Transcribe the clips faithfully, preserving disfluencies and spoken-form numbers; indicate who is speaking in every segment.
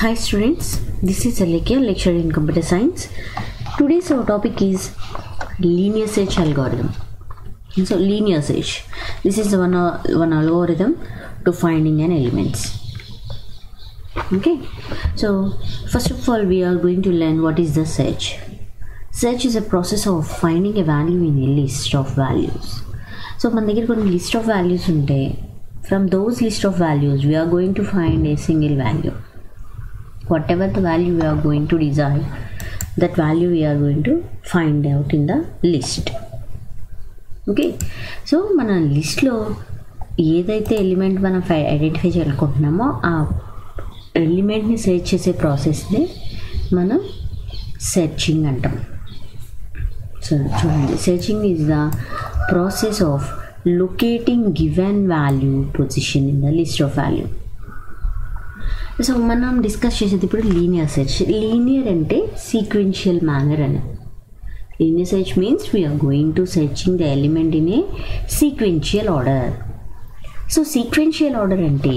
Speaker 1: Hi students, this is Alekia, lecturer in computer science. Today's our topic is linear search algorithm. So linear search, this is one, uh, one algorithm to finding an elements. Okay, so first of all we are going to learn what is the search. Search is a process of finding a value in a list of values. So మన దగ్గర కొన్ని list of values ఉంటాయి. From those list of values we are going to find a single value. Whatever the value we are going to decide, that value we are going to find out in the list. Okay, so మన లిస్ట్లో ఏదైతే element మనం identify చేయాలనుకుంటున్నామో ఆ ఎలిమెంట్ని search చేసే ప్రాసెస్ని మనం searching అంటాం. So చూడండి, searching is the process of locating given value position in the list of value. So మనం డిస్కస్ చేసేది ఇప్పుడు లీనియర్ సెర్చ్. లీనియర్ అంటే సీక్వెన్షియల్ మేనర్ అని. Linear search means we are going to searching the element in a sequential order. So sequential order అంటే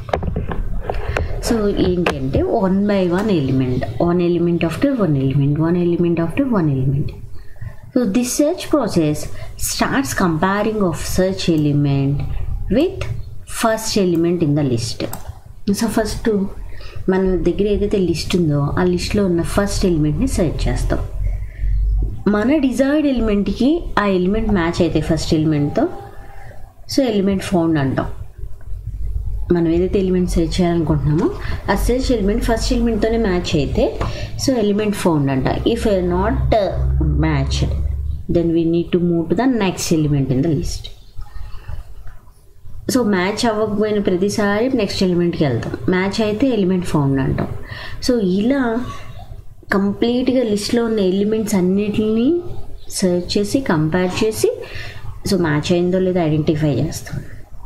Speaker 1: so ఏంటి అంటే one by one element, one element after one element, one element after one element. So this search process starts comparing of search element with first element in the list. So first మన దగ్గర ఏదైతే list ఉందో ఆ లిస్ట్లో ఉన్న first ఎలిమెంట్ని search చేస్తాం. మన desired ఎలిమెంట్కి ఆ ఎలిమెంట్ మ్యాచ్ అయితే ఫస్ట్ ఎలిమెంట్తో సో ఎలిమెంట్ ఫౌండ్ అంటాం. మనం ఏదైతే ఎలిమెంట్ సెర్చ్ చేయాలనుకుంటున్నామో ఆ సెర్చ్ ఎలిమెంట్ ఫస్ట్ ఎలిమెంట్తోనే మ్యాచ్ అయితే సో ఎలిమెంట్ ఫౌండ్ అంట. If not matched then we need to move to the next element in the list. So match అవ్వకపోయిన ప్రతిసారి నెక్స్ట్ ఎలిమెంట్కి వెళ్తాం, మ్యాచ్ అయితే ఎలిమెంట్ ఫౌండ్ అంటాం. సో ఇలా కంప్లీట్గా లిస్ట్లో ఉన్న ఎలిమెంట్స్ అన్నిటిని సెర్చ్ చేసి కంపేర్ చేసి సో మ్యాచ్ అయిందో లేదో ఐడెంటిఫై చేస్తాం.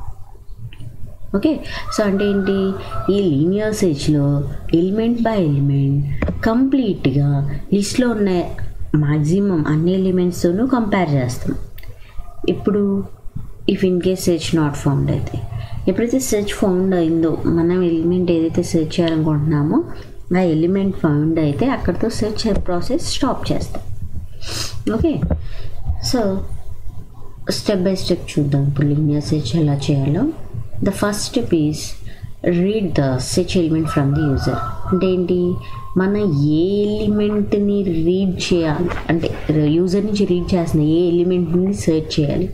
Speaker 1: ఓకే, సో అంటే ఏంటి, ఈ లీనియర్ సెర్చ్లో ఎలిమెంట్ బై ఎలిమెంట్ కంప్లీట్గా లిస్ట్లో ఉన్న మ్యాక్సిమం అన్ని ఎలిమెంట్స్తోనూ కంపేర్ చేస్తాం. ఇప్పుడు if in case search not found అయితే, ఎప్పుడైతే సెర్చ్ ఫౌండ్ అయిందో మనం ఎలిమెంట్ ఏదైతే సెర్చ్ చేయాలనుకుంటున్నామో ఆ ఎలిమెంట్ ఫౌండ్ అయితే అక్కడితో సెర్చ్ ప్రాసెస్ స్టాప్ చేస్తాం. Okay, so step by step చూద్దాం ఇప్పుడు లీనియర్ సెర్చ్ ఎలా చేయాలో. The first step is read the search element from the user. అంటే ఏంటి, మనం ఏ ఎలిమెంట్ని రీడ్ చేయాలి అంటే యూజర్ నుంచి రీడ్ చేస్తున్న ఏ ఎలిమెంట్ని సెర్చ్ చేయాలి,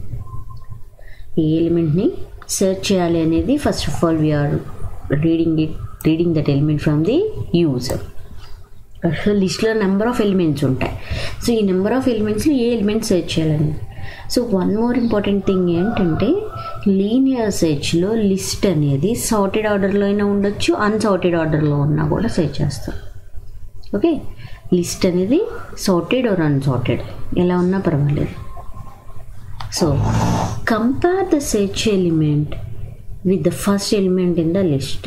Speaker 1: ఏ ఎలిమెంట్ని సెర్చ్ చేయాలి అనేది first of all we are reading it reading that element from the user. So లిస్ట్లో నెంబర్ ఆఫ్ ఎలిమెంట్స్ ఉంటాయి. సో ఈ నెంబర్ ఆఫ్ ఎలిమెంట్స్లో ఏ ఎలిమెంట్ సెర్చ్ చేయాలని. So one more important thing ఏంటంటే లీనియర్ సెర్చ్లో లిస్ట్ అనేది సార్టెడ్ ఆర్డర్లో అయినా ఉండొచ్చు, అన్సార్టెడ్ ఆర్డర్లో ఉన్నా కూడా సెర్చ్ చేస్తాం. ఓకే, లిస్ట్ అనేది సార్టెడ్ ఆర్ అన్సార్టెడ్ ఎలా ఉన్నా పర్వాలేదు. So compare the search element with the first element in the list.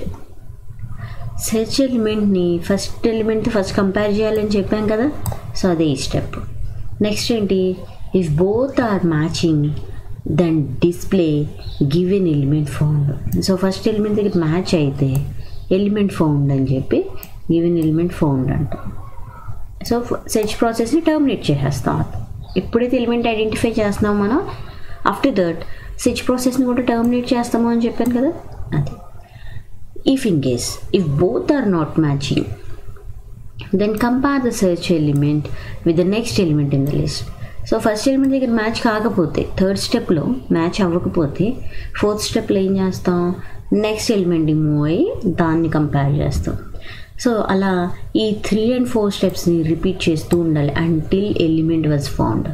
Speaker 1: Search ఎలిమెంట్ని ఫస్ట్ ఎలిమెంట్ ఫస్ట్ కంపేర్ చేయాలని చెప్పాం కదా, సో అదే ఈ స్టెప్. నెక్స్ట్ ఏంటి, if both are matching then display given element found. So first element దగ్గర match అయితే element found అని చెప్పి గివెన్ ఎలిమెంట్ ఫౌండ్ అంటాం. సో సెర్చ్ ప్రాసెస్ని టర్మినేట్ చేసేస్తాం. ఎప్పుడైతే ఎలిమెంట్ ఐడెంటిఫై చేస్తున్నామో మనం ఆఫ్టర్ దట్ సెర్చ్ ప్రాసెస్ని కూడా టర్మినేట్ చేస్తాము అని చెప్పాను కదా, అది. If in case if both are not matching then compare the search element with the next element in the list. So first element దగ్గర మ్యాచ్ కాకపోతే, థర్డ్ స్టెప్లో మ్యాచ్ అవ్వకపోతే ఫోర్త్ స్టెప్లో ఏం చేస్తాం, నెక్స్ట్ ఎలిమెంట్ని మూవ్ అయ్యి దాన్ని కంపేర్ చేస్తాం. సో అలా ఈ త్రీ అండ్ ఫోర్ స్టెప్స్ని రిపీట్ చేస్తూ ఉండాలి until element was found.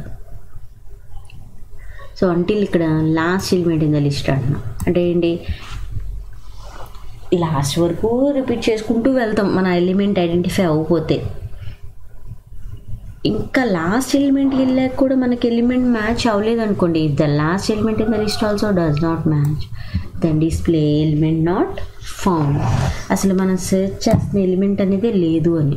Speaker 1: So until ఇక్కడ last element in the list అంటున్నాం. అంటే ఏంటి, లాస్ట్ వరకు రిపీట్ చేసుకుంటూ వెళ్తాం మన ఎలిమెంట్ ఐడెంటిఫై అవ్వకపోతే. ఇంకా లాస్ట్ ఎలిమెంట్కి వెళ్ళాక కూడా మనకి ఎలిమెంట్ మ్యాచ్ అవ్వలేదు అనుకోండి, if the last element in the list also does not match then display element not found. అసలు మనం సెర్చ్ చేస్తున్న ఎలిమెంట్ అనేది లేదు అని,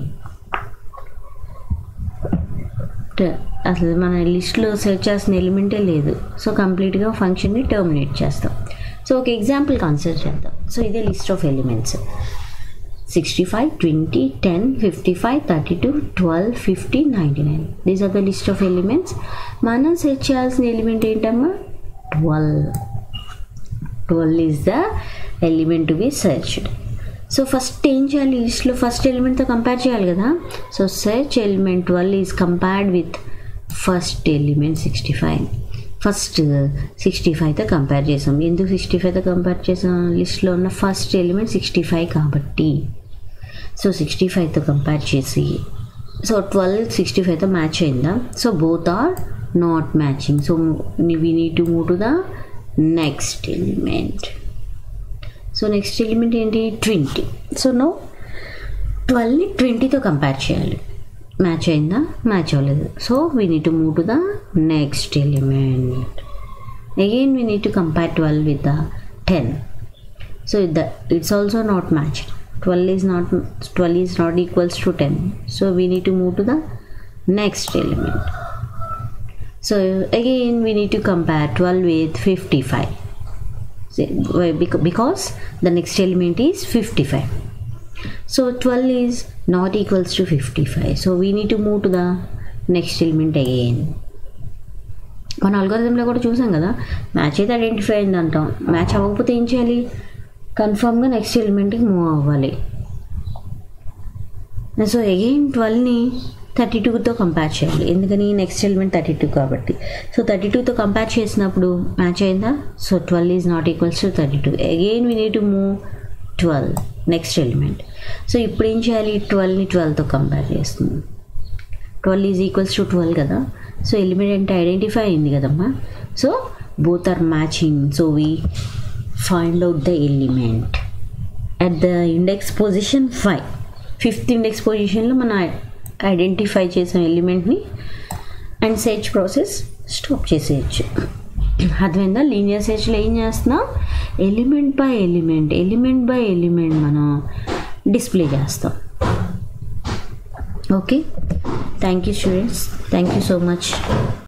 Speaker 1: అసలు మన లిస్ట్లో సెర్చ్ చేస్తున్న ఎలిమెంటే లేదు. సో కంప్లీట్గా ఫంక్షన్ని టర్మినేట్ చేస్తాం. సో ఒక ఎగ్జాంపుల్ కన్సిడర్ చేద్దాం. సో ఇదే list of elements. sixty-five, twenty, ten, fifty-five, thirty-two, twelve, fifty, ninety-nine. These are the list of elements. మనం సెర్చ్ చేయాల్సిన ఎలిమెంట్ ఏంటమ్మా? Twelve. Twelve is the element to be searched. So first ఏం చేయాలి? లిస్ట్లో first ఎలిమెంట్తో compare చేయాలి కదా. So search element twelve is compared with first element sixty five. First sixty ఫైవ్తో కంపేర్ చేసాం. ఎందుకు సిక్స్టీ ఫైవ్తో కంపేర్ చేసాం? లిస్ట్లో ఉన్న ఫస్ట్ ఎలిమెంట్ సిక్స్టీ ఫైవ్ కాబట్టి. సో సిక్స్టీ ఫైవ్తో కంపేర్ చేసి సో ట్వెల్వ్ సిక్స్టీ ఫైవ్తో మ్యాచ్ అయిందా? So both are not matching. So we need to move to the next element. So next element ఏంటి? ట్వంటీ. సో నో ట్వెల్వ్ని ట్వంటీతో compare చేయాలి. Match అయిందా? మ్యాచ్ అవ్వలేదు. So we need to move to the next element. Again we need to compare twelve with the ten. So the it's also not matched. twelve is not twelve is not equals to ten, so we need to move to the next element. So again we need to compare twelve with fifty-five. So, because the next element is fifty-five, so twelve is not equals to fifty-five, so we need to move to the next element again. మన అల్గోరిథంలో కూడా చూసాం కదా, match అయితే identify అయింది అంటాం. Match అవ్వకపోతే ఏం చేయాలి? కన్ఫామ్గా నెక్స్ట్ ఎలిమెంట్కి మూవ్ అవ్వాలి. సో అగైన్ ట్వెల్వ్ని థర్టీ టూతో కంపేర్ చేయాలి. ఎందుకని? నెక్స్ట్ ఎలిమెంట్ థర్టీ టూ కాబట్టి. సో థర్టీ టూతో కంపేర్ చేసినప్పుడు మ్యాచ్ అయిందా? So twelve is not equals to thirty two. Again we need to move twelve next element. So ఇప్పుడు ఏం చేయాలి? ట్వెల్వ్ని ట్వెల్వ్తో కంపేర్ చేస్తుంది. Twelve is equals to twelve కదా. సో ఎలిమెంట్ అంటే ఐడెంటిఫై అయింది కదమ్మా. So both are matching. So we find out the element at the index position five. Fifth index పొజిషన్లో మనం ఐడెంటిఫై చేసిన ఎలిమెంట్ని అండ్ సెర్చ్ ప్రాసెస్ స్టాప్ చేసేయచ్చు. అర్థమైందా? లీనియర్ సెర్చ్లో ఏం చేస్తున్నాం? Element by element element by element మనం డిస్ప్లే చేస్తాం. Okay, thank you students, thank you so much.